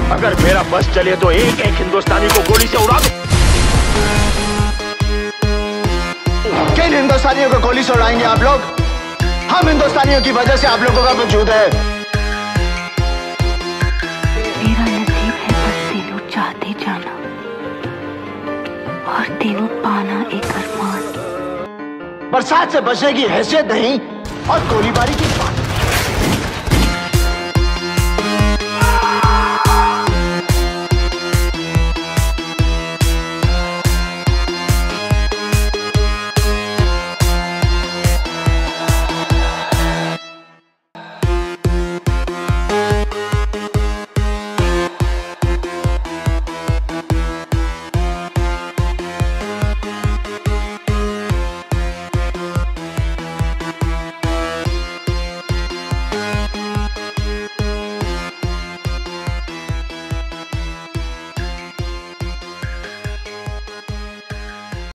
अगर मेरा बस चले तो एक एक हिंदुस्तानी को गोली से उड़ा दो। किन हिंदुस्तानियों को गोली से उड़ाएंगे आप लोग? हम हिंदुस्तानियों की वजह से आप लोगों का वजूद है। मेरा नसीब है बस तेनू चाहते जाना और तेनू पाना एक अरमान। बरसात से बचने की हैसियत नहीं और गोलीबारी की